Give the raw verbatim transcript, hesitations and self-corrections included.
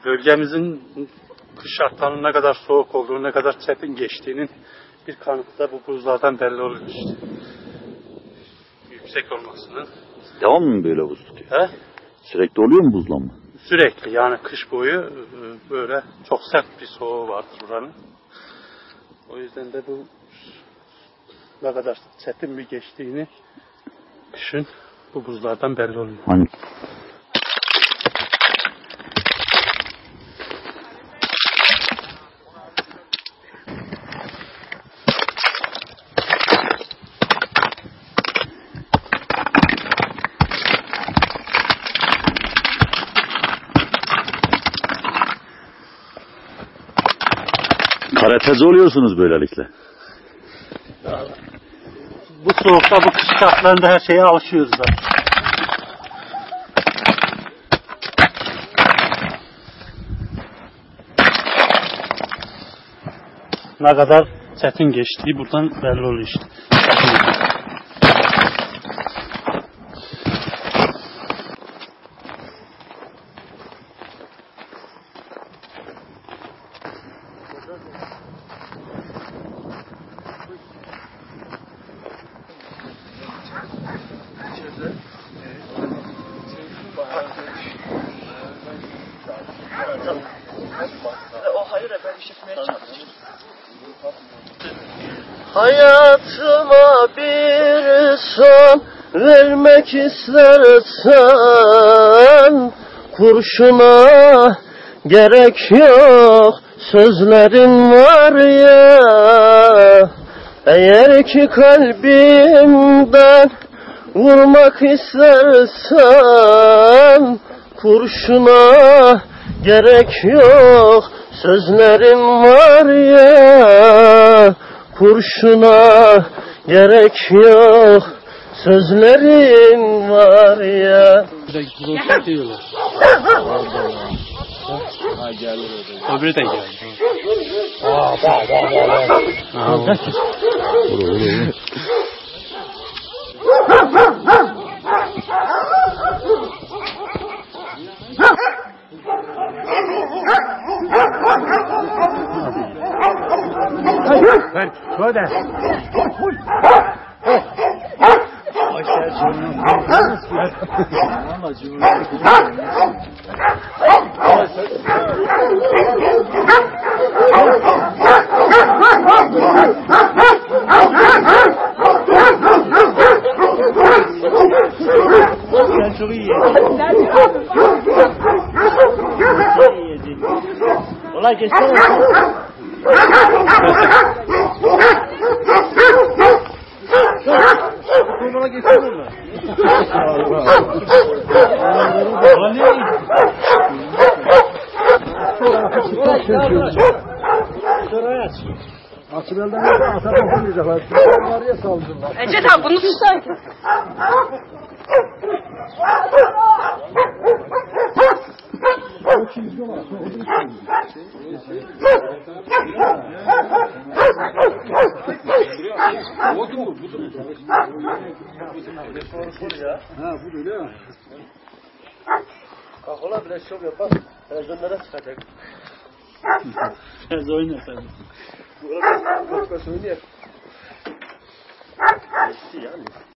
bölgemizin kış şartlarının ne kadar soğuk olduğunu, ne kadar çetin geçtiğinin bir kanıtı da bu buzlardan belli oluyor işte. Yüksek olmasının. Devam mı böyle buz tutuyor? He? Sürekli oluyor mu buzlanma? Sürekli, yani kış boyu böyle çok sert bir soğuğu vardır buranın. O yüzden de bu ne kadar çetin bir geçtiğini kışın bu buzlardan belli oluyor. Hani? Karateci oluyorsunuz böylelikle. Bu soğukta, bu kış şartlarında her şeye alışıyoruz zaten. Ne kadar çetin geçtiği buradan belli oluyor işte. O hayır ben işitmeye çalışıyorum. Hayatıma bir son vermek istersen kurşuna gerek yok, sözlerin var ya. Eğer ki kalbimden vurmak istersen kurşuna gerek yok, sözlerim var ya. Kurşuna gerek yok, sözlerim var ya. Diyorlar. Ha geldi. Öbürü de geldi. Aa bak bak bak. Ben şöyle. Sen çok iyi yedin. Olay geçsene. Bana geçsene mi? Ulan niye gidiyorsun? Şuraya aç. Asibel'den de atar okumayacaklar. Onlar ya saldırırlar. Ece abi bunu tutsan. Çok iyi diyorlar. Oldu mu? Bu da mı? Ha bu öyle ya. Kakola bile şov yapar. Televizyonlara çıkacak. Biraz oyna tabii. Bu arada kaç kaç oynuyor. Yani.